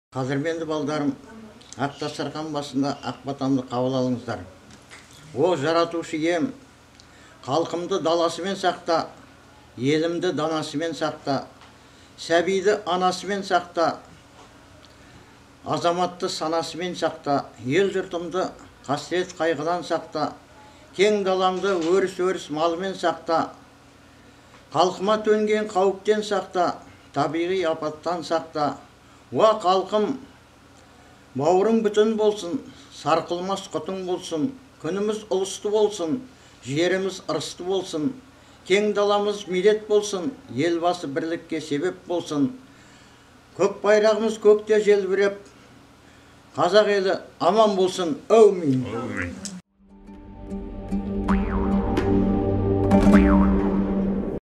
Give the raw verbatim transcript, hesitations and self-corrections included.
Қадірменді балдарым, ақ дастархан басында ақ батамды қабыл алыңыздар. О жаратушы ием, халқымды даласымен сақта, елімді данасымен сақта, сәбиді анасымен сақта, азаматты санасымен сақта, ел жұртымды қасірет қайғыдан сақта, кең даламды өріс-өріс малымен сақта, халқыма төнген қауіптен сақта, табиғи апаттан сақта. Уа халқым, бауырың бүтін болсын, сарқылмас құтың болсын, күніміз ұлысты болсын, жеріміз ырысты болсын, кең даламыз милет болсын, елбасы бірлікке себеп болсын. Көк байрағымыз көкте желбіреп, қазақ елі аман болсын. Әумин.